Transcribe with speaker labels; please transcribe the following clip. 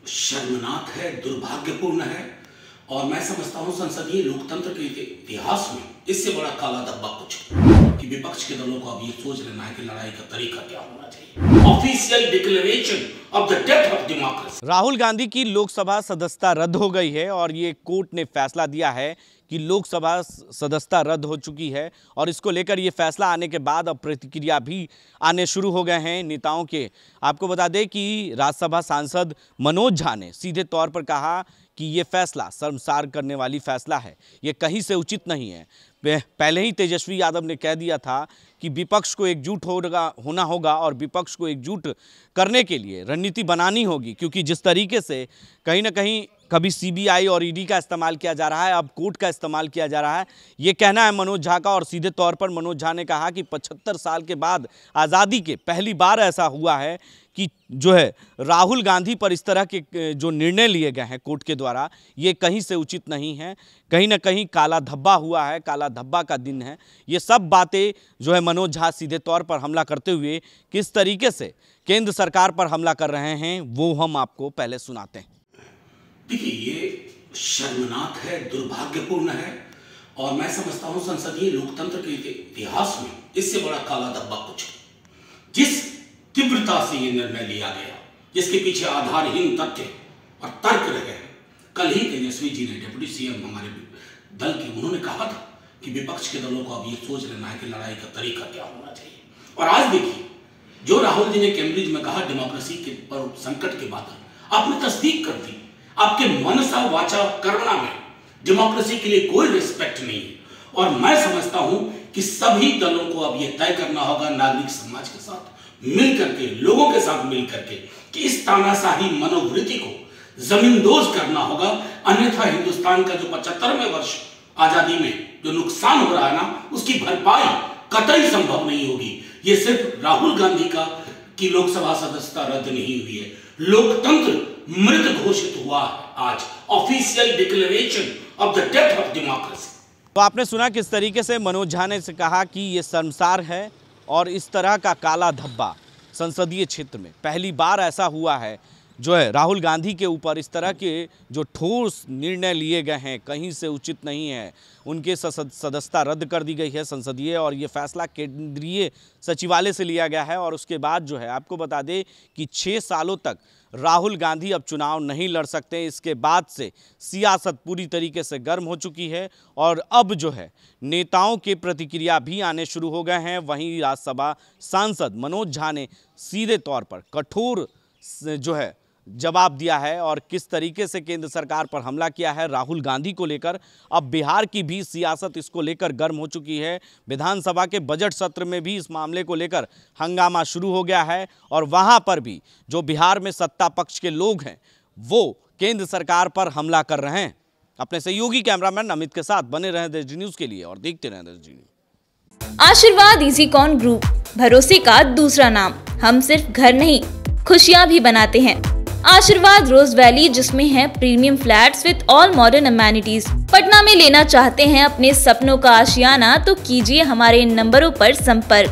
Speaker 1: शर्मनाक है, दुर्भाग्यपूर्ण है और मैं समझता हूं संसदीय लोकतंत्र के इतिहास में इससे बड़ा काला धब्बा कुछ कि विपक्ष के दलों को अब ये सोच लेना है कि लड़ाई का तरीका क्या होना चाहिए। Official declaration of the death of democracy.
Speaker 2: Rahul Gandhi की लोकसभा सदस्यता रद्द हो गई है और ये कोर्ट ने फैसला दिया है कि लोकसभा सदस्यता रद्द हो चुकी है और इसको लेकर ये फैसला आने के बाद अब प्रतिक्रिया भी आने शुरू हो गए हैं नेताओं के। आपको बता दें कि राज्यसभा सांसद मनोज झा ने सीधे तौर पर कहा कि ये फैसला शर्मसार करने वाली फैसला है, ये कहीं से उचित नहीं है। पहले ही तेजस्वी यादव ने कह दिया था कि विपक्ष को एकजुट होना होगा और विपक्ष को एकजुट करने के लिए रणनीति बनानी होगी, क्योंकि जिस तरीके से कहीं ना कहीं कभी सीबीआई और ईडी का इस्तेमाल किया जा रहा है, अब कोर्ट का इस्तेमाल किया जा रहा है, ये कहना है मनोज झा का। और सीधे तौर पर मनोज झा ने कहा कि 75 साल के बाद आज़ादी के पहली बार ऐसा हुआ है कि जो है राहुल गांधी पर इस तरह के जो निर्णय लिए गए हैं कोर्ट के द्वारा, ये कहीं से उचित नहीं है, कहीं ना कहीं काला धब्बा हुआ है, काला धब्बा का दिन है। ये सब बातें जो है मनोज झा सीधे तौर पर हमला करते हुए किस तरीके से केंद्र सरकार पर हमला कर रहे हैं वो हम आपको पहले सुनाते हैं।
Speaker 1: देखिए, ये शर्मनाक है, दुर्भाग्यपूर्ण है और मैं समझता हूं संसदीय लोकतंत्र के इतिहास में इससे बड़ा काला धब्बा कुछ। जिस तीव्रता से ये निर्णय लिया गया, जिसके पीछे आधारहीन तथ्य और तर्क रहे हैं। कल ही तेजस्वी जी ने, डिप्टी सीएम हमारे दल के, उन्होंने कहा था कि विपक्ष के दलों को अब ये सोच लेना है कि लड़ाई का तरीका क्या होना चाहिए। और आज देखिए, जो राहुल जी ने कैम्ब्रिज में कहा डेमोक्रेसी के पर संकट के बाद, आपने तस्दीक कर दी। आपके मनसा वाचा कर्मणा में डेमोक्रेसी के लिए कोई रिस्पेक्ट नहीं है। और मैं समझता हूं कि सभी दलों को अब यह तय करना होगा नागरिक समाज के साथ मिल करके, लोगों के साथ मिल करके, कि इस तानाशाही मनोवृत्ति को जमींदोज करना होगा। अन्यथा हिंदुस्तान का जो 75वें वर्ष आजादी में जो नुकसान हो रहा है ना, उसकी भरपाई कतई संभव नहीं होगी। ये सिर्फ राहुल गांधी का की लोकसभा सदस्यता रद्द नहीं हुई है, लोकतंत्र मृत घोषित हुआ है आज। Official declaration of the death of democracy.
Speaker 2: तो आपने सुना किस तरीके से मनोज झा ने से कहा कि ये शर्मसार है और इस तरह का काला धब्बा संसदीय क्षेत्र में पहली बार ऐसा हुआ है। जो है राहुल गांधी के ऊपर इस तरह के जो ठोस निर्णय लिए गए हैं कहीं से उचित नहीं है। उनके सदस्यता रद्द कर दी गई है संसदीय, और ये फैसला केंद्रीय सचिवालय से लिया गया है। और उसके बाद जो है आपको बता दें कि 6 सालों तक राहुल गांधी अब चुनाव नहीं लड़ सकते। इसके बाद से सियासत पूरी तरीके से गर्म हो चुकी है और अब जो है नेताओं के प्रतिक्रिया भी आने शुरू हो गए हैं। वहीं राज्यसभा सांसद मनोज झा ने सीधे तौर पर कठोर जो है जवाब दिया है और किस तरीके से केंद्र सरकार पर हमला किया है राहुल गांधी को लेकर। अब बिहार की भी सियासत इसको लेकर गर्म हो चुकी है। विधानसभा के बजट सत्र में भी इस मामले को लेकर हंगामा शुरू हो गया है और वहां पर भी जो बिहार में सत्ता पक्ष के लोग हैं वो केंद्र सरकार पर हमला कर रहे हैं। अपने सहयोगी कैमरामैन अमित के साथ बने रहें देश न्यूज के लिए और देखते रहें देश न्यूज।
Speaker 3: आशीर्वाद इजीकॉन ग्रुप, भरोसे का दूसरा नाम। हम सिर्फ घर नहीं, खुशियां भी बनाते हैं। आशीर्वाद रोज वैली, जिसमें है premium flats with all modern amenities. Patna में लेना चाहते हैं अपने सपनों का आशियाना, तो कीजिए हमारे इन नंबरों पर संपर्क।